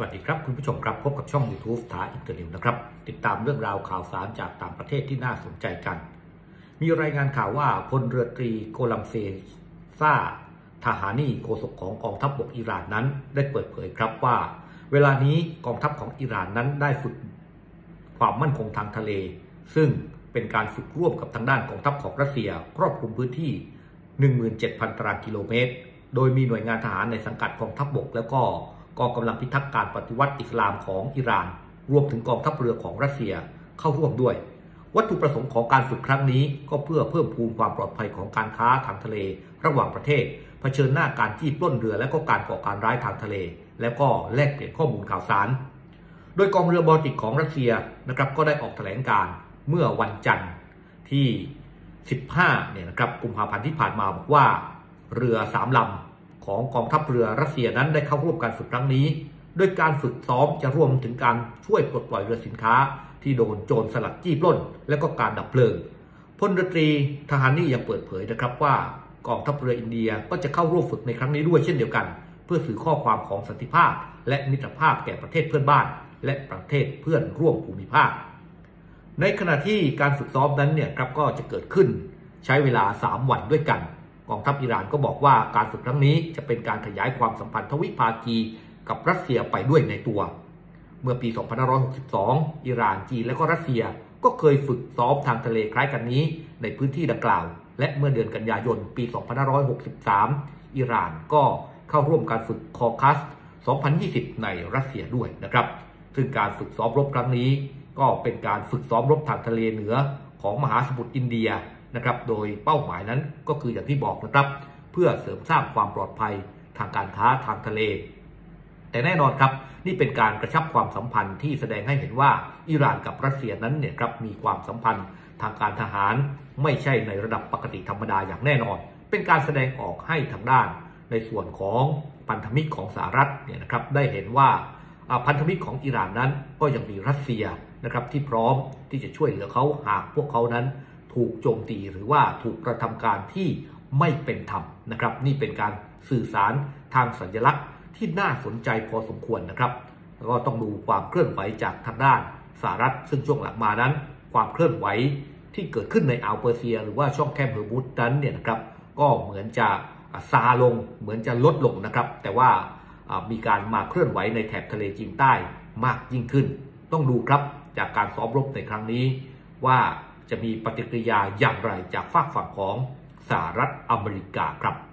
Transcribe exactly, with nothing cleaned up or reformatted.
วัสดีครับคุณผู้ชมครับพบกับช่อง YouTube สถาอินเตอร์นิวนะครับติดตามเรื่องราวข่าวสารจากต่างประเทศที่น่าสนใจกันมีรายงานข่าวว่าพลเรือตรีโกลัมเซซาทหานีโฆษกของกองทัพบกอิหร่านนั้นได้เปิดเผยครับว่าเวลานี้กองทัพของอิหร่านนั้นได้ฝึกความมั่นคงทางทะเลซึ่งเป็นการฝึกร่วมกับทางด้านกองทัพของรัสเซียครอบคลุมพื้นที่ หนึ่งหมื่นเจ็ดพัน ตารางกิโลเมตรโดยมีหน่วยงานทหารในสังกัดกองทัพบกแล้วก็กองกำลังพิทักษ์การปฏิวัติอิสลามของอิหร่านรวมถึงกองทัพเรือของรัสเซียเข้าร่วมด้วยวัตถุประสงค์ของการฝึกครั้งนี้ก็เพื่อเพิ่มพูนความปลอดภัยของการค้าทางทะเลระหว่างประเทศเผชิญหน้าการจี้ปล้นเรือและก็การก่อการร้ายทางทะเลแล้วก็แลกเปลี่ยนข้อมูลข่าวสารโดยกองเรือบอลติกของรัสเซียนะครับก็ได้ออกแถลงการเมื่อวันจันทร์ที่สิบห้าเนี่ยนะครับกุมภาพันธ์ที่ผ่านมาบอกว่าเรือสามลำของกองทัพเรือรัสเซียนั้นได้เข้าร่วมการฝึกครั้งนี้โดยการฝึกซ้อมจะรวมถึงการช่วยปลดปล่อยเรือสินค้าที่โดนโจรสลัดจี้ปล้นและก็การดับเพลิงพลเรือตรีทหารนี่ยังเปิดเผยนะครับว่ากองทัพเรืออินเดียก็จะเข้าร่วมฝึกในครั้งนี้ด้วยเช่นเดียวกันเพื่อสื่อข้อความของสันติภาพและมิตรภาพแก่ประเทศเพื่อนบ้านและประเทศเพื่อนร่วมภูมิภาคในขณะที่การฝึกซ้อมนั้นเนี่ยครับก็จะเกิดขึ้นใช้เวลาสามวันด้วยกันกองทัพอิหร่านก็บอกว่าการฝึกครั้งนี้จะเป็นการขยายความสัมพันธ์ทวิภาคีกับรัสเซียไปด้วยในตัวเมื่อปี สองพันห้าร้อยหกสิบสอง อิหร่านจีนและก็รัสเซียก็เคยฝึกซ้อมทางทะเลคล้ายกันนี้ในพื้นที่ดังกล่าวและเมื่อเดือนกันยายนปี สองพันห้าร้อยหกสิบสาม อิหร่านก็เข้าร่วมการฝึกคอคัส สองพันยี่สิบ ในรัสเซียด้วยนะครับซึ่งการฝึกซ้อมรบครั้งนี้ก็เป็นการฝึกซ้อมรบทางทะเลเหนือของมหาสมุทรอินเดียนะครับโดยเป้าหมายนั้นก็คืออย่างที่บอกนะครับเพื่อเสริมสร้างความปลอดภัยทางการค้าทางทะเลแต่แน่นอนครับนี่เป็นการกระชับความสัมพันธ์ที่แสดงให้เห็นว่าอิหร่านกับรัสเซียนั้นเนี่ยครับมีความสัมพันธ์ทางการทหารไม่ใช่ในระดับปกติธรรมดาอย่างแน่นอนเป็นการแสดงออกให้ทางด้านในส่วนของพันธมิตรของสหรัฐเนี่ยนะครับได้เห็นว่าพันธมิตรของอิหร่านนั้นก็ยังมีรัสเซียนะครับที่พร้อมที่จะช่วยเหลือเขาหากพวกเขานั้นถูกโจมตีหรือว่าถูกกระทำการที่ไม่เป็นธรรมนะครับนี่เป็นการสื่อสารทางสัญลักษณ์ที่น่าสนใจพอสมควรนะครับแล้วก็ต้องดูความเคลื่อนไหวจากทางด้านสหรัฐซึ่งช่วงหลังมานั้นความเคลื่อนไหวที่เกิดขึ้นในอ่าวเปอร์เซียหรือว่าช่องแคบเฮอร์มุสนั้นเนี่ยนะครับก็เหมือนจะซาลงเหมือนจะลดลงนะครับแต่ว่ามีการมาเคลื่อนไหวในแถบทะเลจีนใต้มากยิ่งขึ้นต้องดูครับจากการซ้อมรบในครั้งนี้ว่าจะมีปฏิกิริยาอย่างไรจากฝั่งฝั่งของสหรัฐอเมริกาครับ